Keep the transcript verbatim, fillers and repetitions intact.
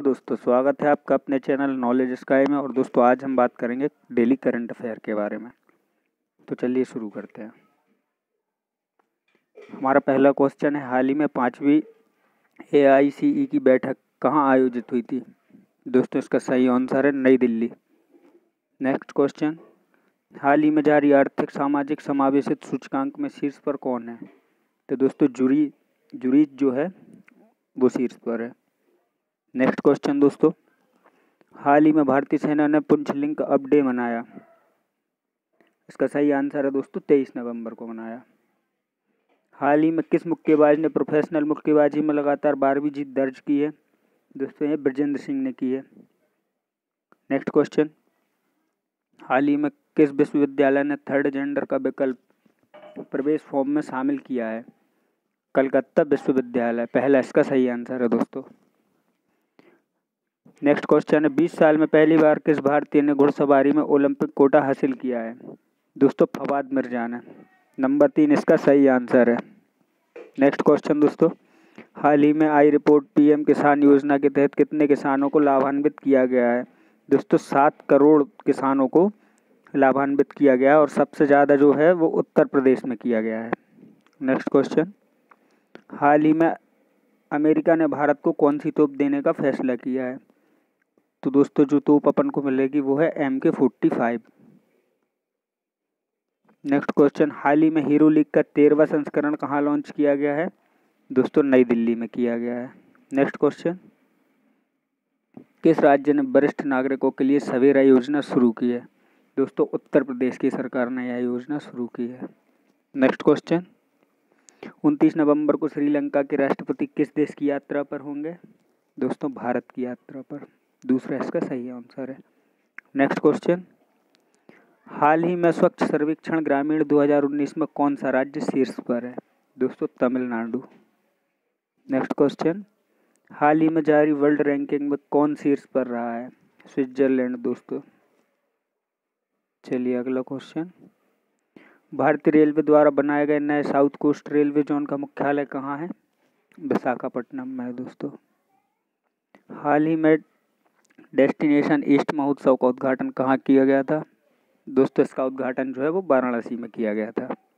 दोस्तों स्वागत है आपका अपने चैनल नॉलेज स्काई में। और दोस्तों आज हम बात करेंगे डेली करंट अफेयर के बारे में। तो चलिए शुरू करते हैं। हमारा पहला क्वेश्चन है, हाल ही में पाँचवीं ए आई सी ई की बैठक कहाँ आयोजित हुई थी? दोस्तों इसका सही आंसर है नई दिल्ली। नेक्स्ट क्वेश्चन, हाल ही में जारी आर्थिक सामाजिक समावेशित सूचकांक में शीर्ष पर कौन है? तो दोस्तों जूरी जूरी जो है वो शीर्ष पर है। नेक्स्ट क्वेश्चन दोस्तों, हाल ही में भारतीय सेना ने पुंछ लिंक अप डे मनाया। इसका सही आंसर है दोस्तों तेईस नवंबर को मनाया। हाल ही में किस मुक्केबाज ने प्रोफेशनल मुक्केबाजी में लगातार बारहवीं जीत दर्ज की है? दोस्तों ये ब्रजेंद्र सिंह ने की है। नेक्स्ट क्वेश्चन, हाल ही में किस विश्वविद्यालय ने थर्ड जेंडर का विकल्प प्रवेश फॉर्म में शामिल किया है? कलकत्ता विश्वविद्यालय पहला इसका सही आंसर है दोस्तों। नेक्स्ट क्वेश्चन है, बीस साल में पहली बार किस भारतीय ने घुड़सवारी में ओलंपिक कोटा हासिल किया है? दोस्तों फवाद मिर्जा ने। नंबर तीन इसका सही आंसर है। नेक्स्ट क्वेश्चन दोस्तों, हाल ही में आई रिपोर्ट पीएम किसान योजना के तहत कितने किसानों को लाभान्वित किया गया है? दोस्तों सात करोड़ किसानों को लाभान्वित किया गया और सबसे ज़्यादा जो है वो उत्तर प्रदेश में किया गया है। नेक्स्ट क्वेश्चन, हाल ही में अमेरिका ने भारत को कौन सी तोप देने का फैसला किया है? तो दोस्तों जो तोप अपन को मिलेगी वो है M K forty five. Next question, हाल ही में हीरो लीग का तेरहवां संस्करण कहाँ लॉन्च किया गया है? दोस्तों नई दिल्ली में किया गया है। नेक्स्ट क्वेश्चन, किस राज्य ने वरिष्ठ नागरिकों के लिए सवेरा योजना शुरू की है? दोस्तों उत्तर प्रदेश की सरकार ने यह योजना शुरू की है। नेक्स्ट क्वेश्चन, उनतीस नवंबर को श्रीलंका के राष्ट्रपति किस देश की यात्रा पर होंगे? दोस्तों भारत की यात्रा पर। दूसरा इसका सही आंसर है। नेक्स्ट क्वेश्चन, हाल ही में स्वच्छ सर्वेक्षण ग्रामीण दो हज़ार उन्नीस में कौन सा राज्य शीर्ष पर है? दोस्तों तमिलनाडु। नेक्स्ट क्वेश्चन, हाल ही में जारी वर्ल्ड रैंकिंग में कौन शीर्ष पर रहा है? स्विट्जरलैंड दोस्तों। चलिए अगला क्वेश्चन, भारतीय रेलवे द्वारा बनाए गए नए साउथ कोस्ट रेलवे जोन का मुख्यालय कहाँ है? विशाखापट्टनम में है दोस्तों। हाल ही में डेस्टिनेशन ईस्ट महोत्सव का उद्घाटन कहाँ किया गया था? दोस्तों इसका उद्घाटन जो है वो वाराणसी में किया गया था।